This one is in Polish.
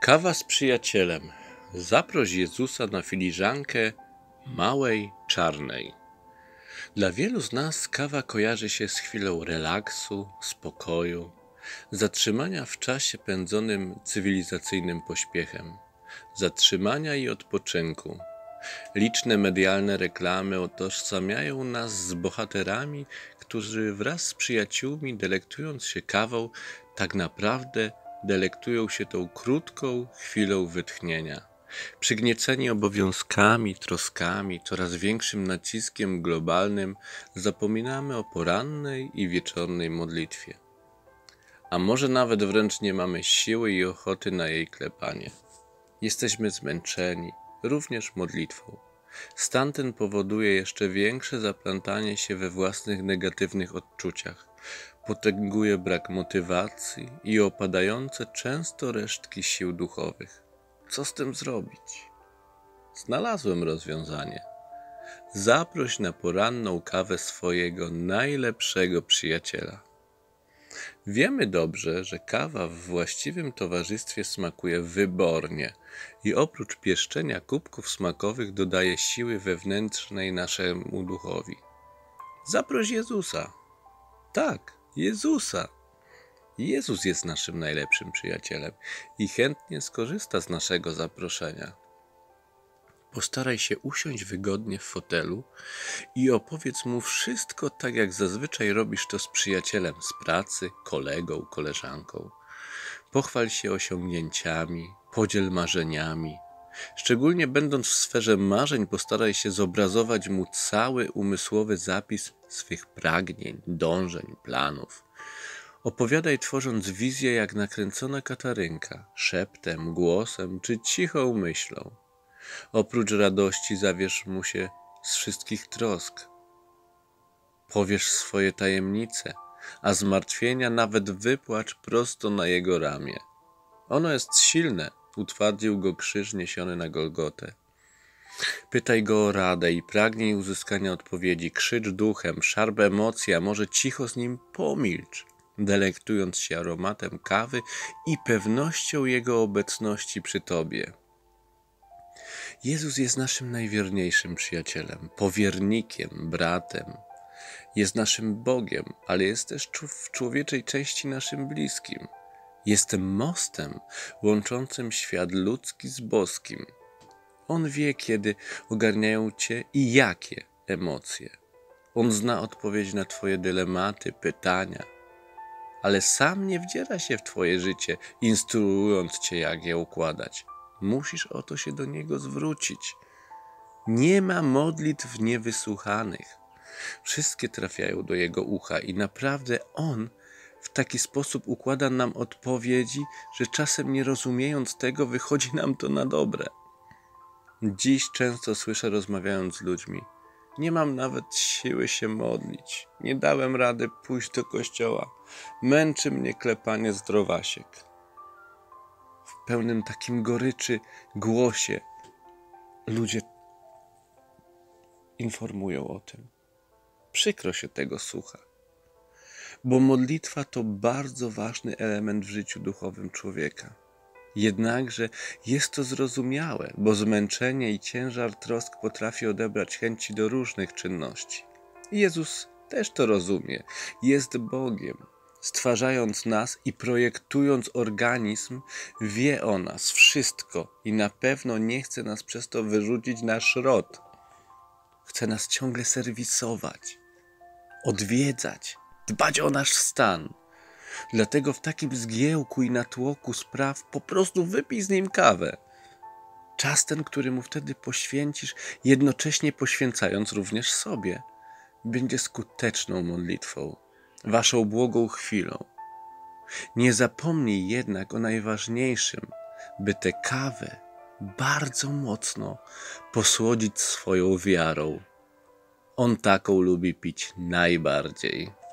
Kawa z przyjacielem. Zaproś Jezusa na filiżankę małej, czarnej. Dla wielu z nas kawa kojarzy się z chwilą relaksu, spokoju, zatrzymania w czasie pędzonym cywilizacyjnym pośpiechem, zatrzymania i odpoczynku. Liczne medialne reklamy utożsamiają nas z bohaterami, którzy wraz z przyjaciółmi, delektując się kawą, tak naprawdę delektują się tą krótką chwilą wytchnienia. Przygnieceni obowiązkami, troskami, coraz większym naciskiem globalnym, zapominamy o porannej i wieczornej modlitwie. A może nawet wręcz nie mamy siły i ochoty na jej klepanie. Jesteśmy zmęczeni, również modlitwą. Stan ten powoduje jeszcze większe zaplątanie się we własnych negatywnych odczuciach, potęguje brak motywacji i opadające często resztki sił duchowych. Co z tym zrobić? Znalazłem rozwiązanie. Zaproś na poranną kawę swojego najlepszego przyjaciela. Wiemy dobrze, że kawa w właściwym towarzystwie smakuje wybornie i oprócz pieszczenia kubków smakowych dodaje siły wewnętrznej naszemu duchowi. Zaproś Jezusa. Tak, Jezusa. Jezus jest naszym najlepszym przyjacielem i chętnie skorzysta z naszego zaproszenia. Postaraj się usiąść wygodnie w fotelu i opowiedz mu wszystko tak, jak zazwyczaj robisz to z przyjacielem z pracy, kolegą, koleżanką. Pochwal się osiągnięciami, podziel marzeniami. Szczególnie będąc w sferze marzeń, postaraj się zobrazować mu cały umysłowy zapis swych pragnień, dążeń, planów. Opowiadaj, tworząc wizję jak nakręcona katarynka, szeptem, głosem czy cichą myślą. Oprócz radości zawierz mu się z wszystkich trosk. Powiesz swoje tajemnice, a zmartwienia nawet wypłacz prosto na jego ramię. Ono jest silne, utwardził go krzyż niesiony na Golgotę. Pytaj go o radę i pragnij uzyskania odpowiedzi. Krzycz duchem, szarp emocje, a może cicho z nim pomilcz, delektując się aromatem kawy i pewnością jego obecności przy tobie. Jezus jest naszym najwierniejszym przyjacielem, powiernikiem, bratem. Jest naszym Bogiem, ale jest też w człowieczej części naszym bliskim. Jest mostem łączącym świat ludzki z boskim. On wie, kiedy ogarniają cię i jakie emocje. On zna odpowiedź na twoje dylematy, pytania, ale sam nie wdziera się w twoje życie, instruując cię, jak je układać. Musisz o to się do Niego zwrócić. Nie ma modlitw niewysłuchanych. Wszystkie trafiają do Jego ucha i naprawdę On w taki sposób układa nam odpowiedzi, że czasem nie rozumiejąc tego, wychodzi nam to na dobre. Dziś często słyszę, rozmawiając z ludźmi: nie mam nawet siły się modlić, nie dałem rady pójść do kościoła, męczy mnie klepanie zdrowasiek. W pełnym takim goryczy głosie ludzie informują o tym. Przykro się tego słucha, bo modlitwa to bardzo ważny element w życiu duchowym człowieka. Jednakże jest to zrozumiałe, bo zmęczenie i ciężar trosk potrafi odebrać chęci do różnych czynności. Jezus też to rozumie. Jest Bogiem. Stwarzając nas i projektując organizm, wie o nas wszystko i na pewno nie chce nas przez to wyrzucić na szrot. Chce nas ciągle serwisować, odwiedzać, dbać o nasz stan. Dlatego w takim zgiełku i natłoku spraw po prostu wypij z nim kawę. Czas ten, który mu wtedy poświęcisz, jednocześnie poświęcając również sobie, będzie skuteczną modlitwą, waszą błogą chwilą. Nie zapomnij jednak o najważniejszym, by tę kawę bardzo mocno posłodzić swoją wiarą. On taką lubi pić najbardziej.